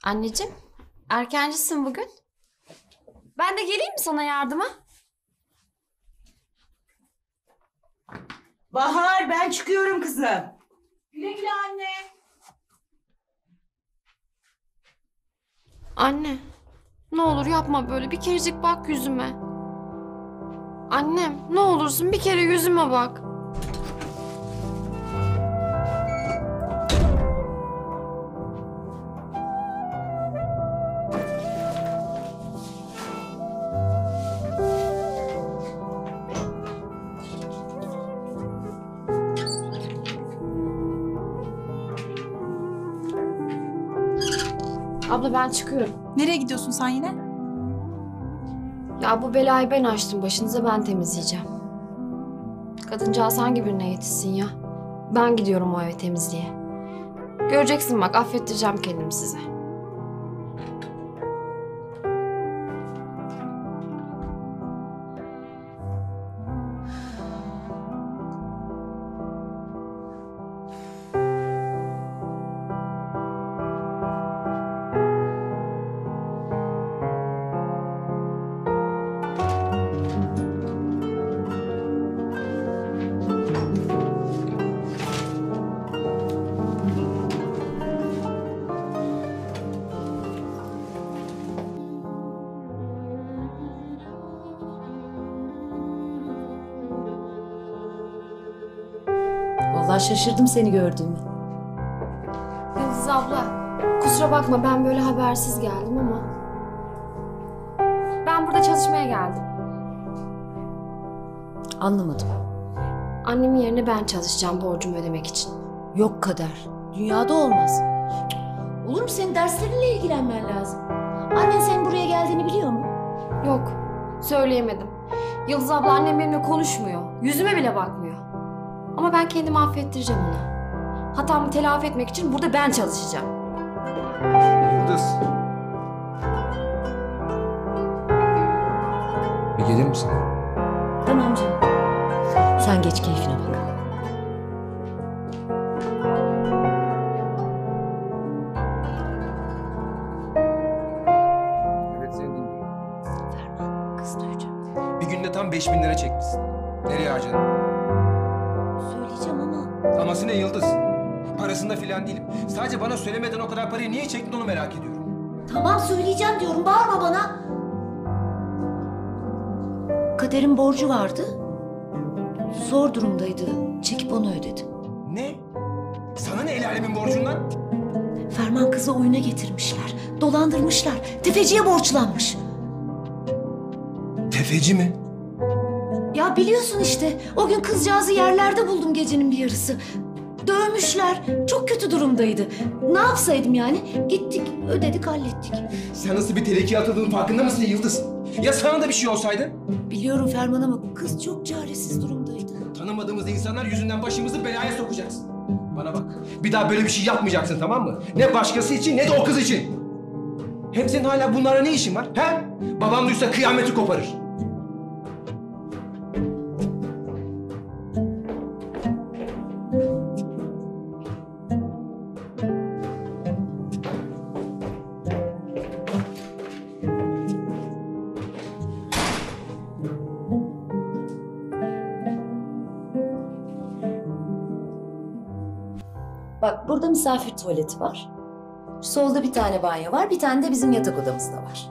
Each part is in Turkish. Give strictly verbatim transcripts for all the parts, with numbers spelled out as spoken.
Anneciğim, erkencisin bugün. Ben de geleyim mi sana yardıma? Bahar, ben çıkıyorum kızım. Güle güle anne. Anne, ne olur yapma böyle. Bir kerecik bak yüzüme. Annem, ne olursun bir kere yüzüme bak. Abla ben çıkıyorum. Nereye gidiyorsun sen yine? Ya bu belayı ben açtım, başınıza ben temizleyeceğim. Kadıncağız hangi birine yetişsin ya? Ben gidiyorum o evi temizliğe. Göreceksin bak, affettireceğim kendimi size. Vallahi şaşırdım seni gördüğüme. Yıldız abla, kusura bakma ben böyle habersiz geldim ama... Ben burada çalışmaya geldim. Anlamadım. Annemin yerine ben çalışacağım borcumu ödemek için. Yok Kader. Dünyada olmaz. Olur mu, senin derslerinle ilgilenmen lazım. Annen senin buraya geldiğini biliyor mu? Yok, söyleyemedim. Yıldız abla annem benimle konuşmuyor. Yüzüme bile bakmıyor. Ama ben kendimi affettireceğim ona. Hatamı telafi etmek için burada ben çalışacağım. Yıldız. Bir gelir misin? Tamam canım. Sen geç, keyfine bak. Evet, seni dinliyorum. Ferman, kız duyacak. Bir günde tam beş bin lira çekmişsin. Nereye harcadın? Söyleyeceğim ama... Aması ne Yıldız? Parasında filan değilim. Sadece bana söylemeden o kadar parayı niye çektin onu merak ediyorum. Tamam, söyleyeceğim diyorum, bağırma bana. Kader'in borcu vardı. Zor durumdaydı. Çekip onu ödedim. Ne? Sana ne el alemin borcundan? Ferman kızı oyuna getirmişler. Dolandırmışlar. Tefeciye borçlanmış. Tefeci mi? Ya biliyorsun işte. O gün kızcağızı yerlerde buldum gecenin bir yarısı. Dövmüşler. Çok kötü durumdaydı. Ne yapsaydım yani? Gittik, ödedik, hallettik. Sen nasıl bir tehlikeye atıldığının farkında mısın Yıldız? Ya sana da bir şey olsaydı? Biliyorum Ferman ama kız çok çaresiz durumdaydı. Tanımadığımız insanlar yüzünden başımızı belaya sokacaksın. Bana bak, bir daha böyle bir şey yapmayacaksın, tamam mı? Ne başkası için ne de o kız için. Hem senin hala bunlara ne işin var? He? Babam duysa kıyameti koparır. Bak, burada misafir tuvaleti var. Solda bir tane banyo var, bir tane de bizim yatak odamızda var.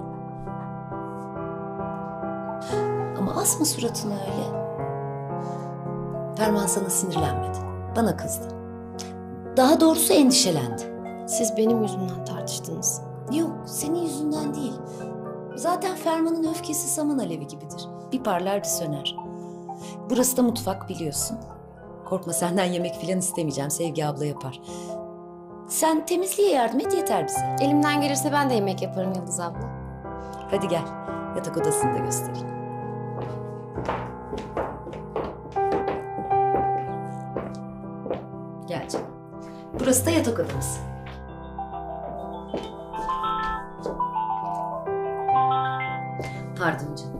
Ama asma suratını öyle. Ferman sana sinirlenmedi. Bana kızdı. Daha doğrusu endişelendi. Siz benim yüzümden tartıştınız. Yok, senin yüzünden değil. Zaten Ferman'ın öfkesi saman alevi gibidir. Bir parlar bir söner. Burası da mutfak, biliyorsun. Korkma, senden yemek filan istemeyeceğim. Sevgi abla yapar. Sen temizliğe yardım et, yeter bize. Elimden gelirse ben de yemek yaparım Yıldız abla. Hadi gel. Yatak odasını da göstereyim. Gel canım. Burası da yatak odamız. Pardon canım.